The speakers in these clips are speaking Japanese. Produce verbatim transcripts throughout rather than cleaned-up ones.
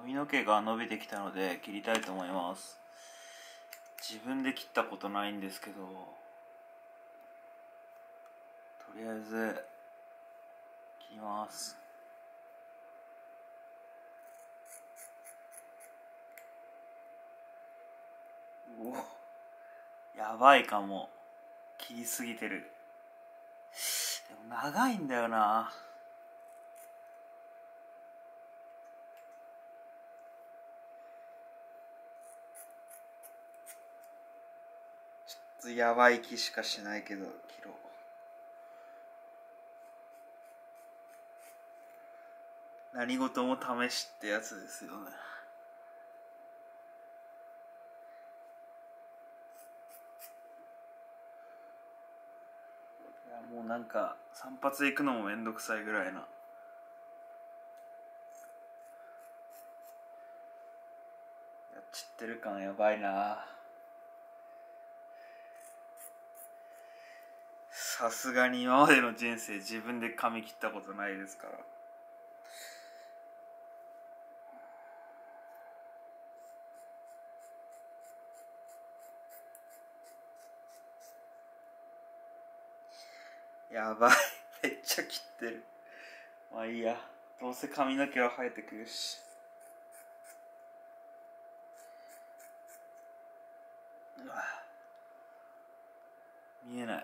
髪の毛が伸びてきたので切りたいと思います。自分で切ったことないんですけど、とりあえず切ります。お、やばいかも。切りすぎてる。でも長いんだよな。ちょっとやばい気しかしないけど切ろう。何事も試しってやつですよね。いやもうなんか散髪行くのもめんどくさいぐらいな。やっちってる感やばいな。さすがに今までの人生自分で髪切ったことないですから。やばいめっちゃ切ってる。まあいいや、どうせ髪の毛は生えてくるし。うわ、見えない。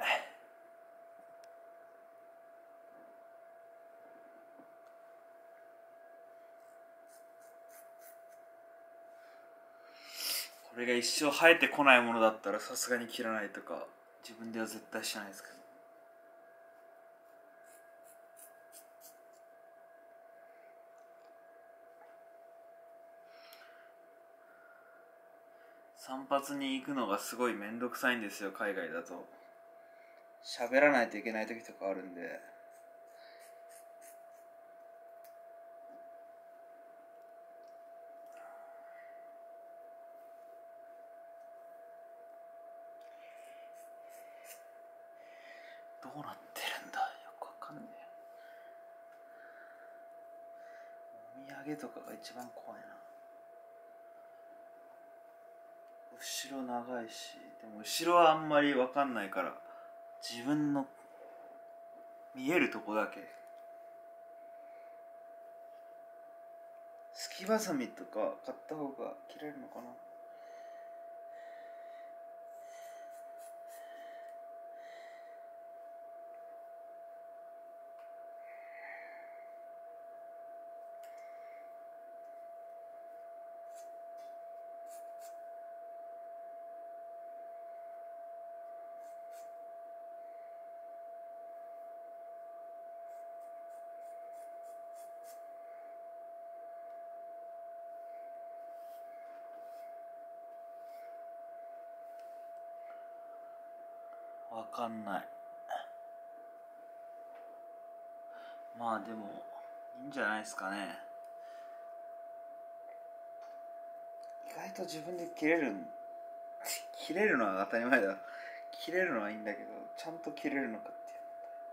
これが一生生えてこないものだったらさすがに切らないとか自分では絶対しないですけど。散髪に行くのがすごいめんどくさいんですよ、海外だと。喋らないといけない時とかあるんで。どうなってるんだよくわかんねえ。お土産とかが一番怖いな。後ろ長いし、でも後ろはあんまりわかんないから自分の見えるとこだけ。すきばさみとか買った方が切れるのかな。わかんない。まあでもいいんじゃないですかね。意外と自分で切れるん切れるのは当たり前だ。切れるのはいいんだけど、ちゃんと切れるのかっていう。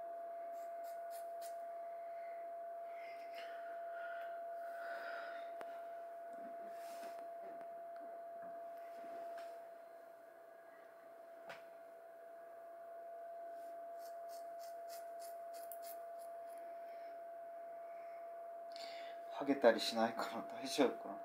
ハゲたりしないかな、大丈夫かな。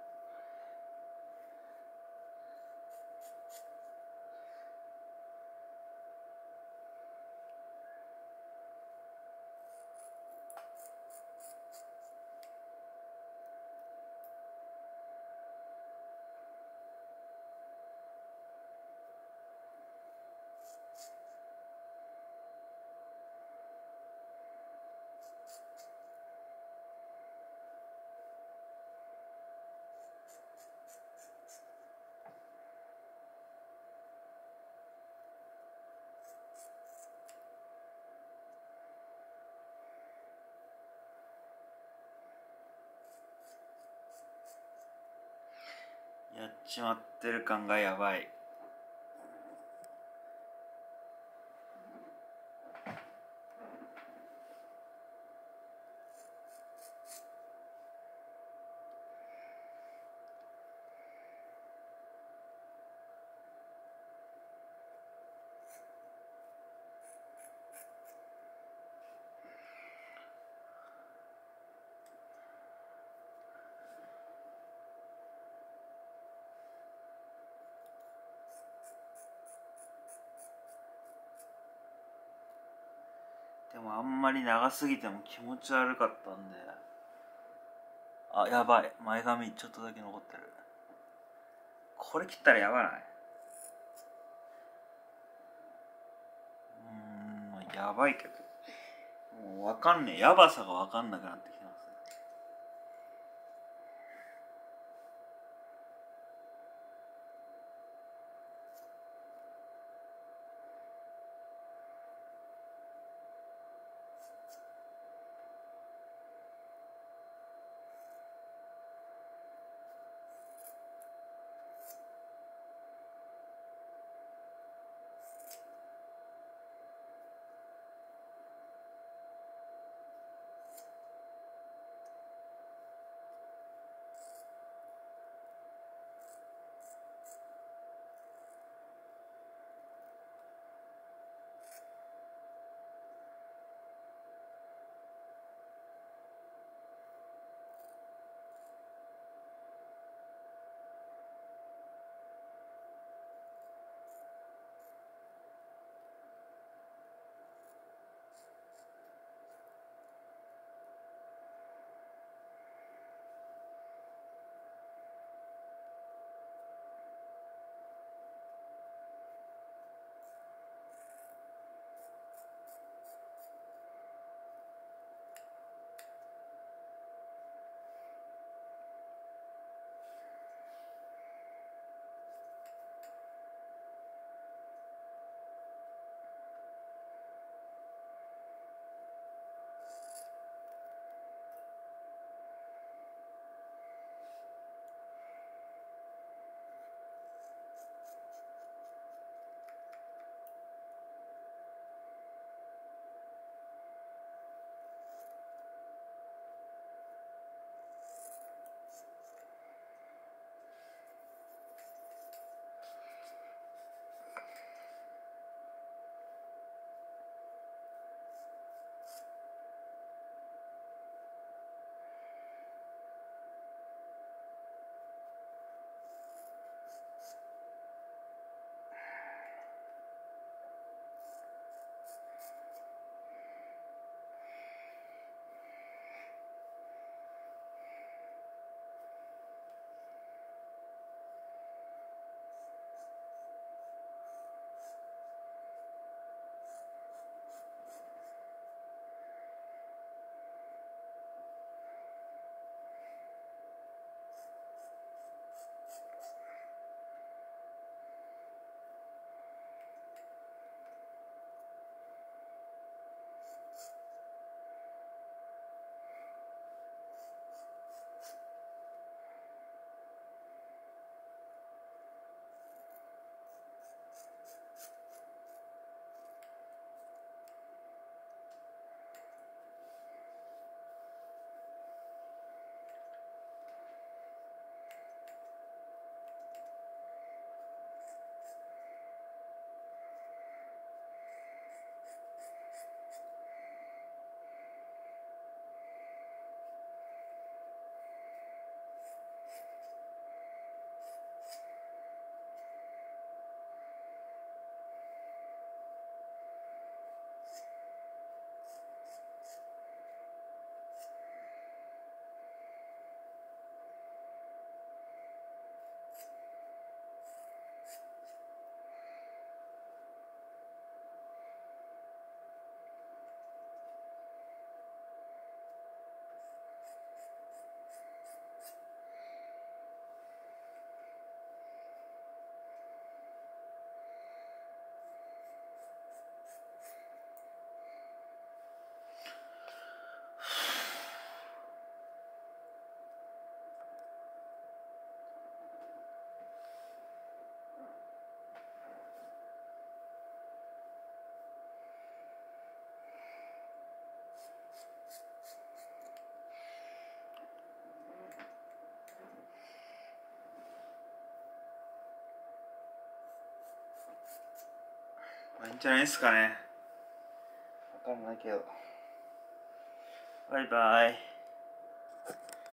やっちまってる感がやばい。 でもあんまり長すぎても気持ち悪かったんで、あ、やばい、前髪ちょっとだけ残ってる。これ切ったらやばない？うーん、やばいけど、もうわかんねえ、やばさがわかんなくなってきてますね。まあいいんじゃないですかね。わかんないけど。バイバイ。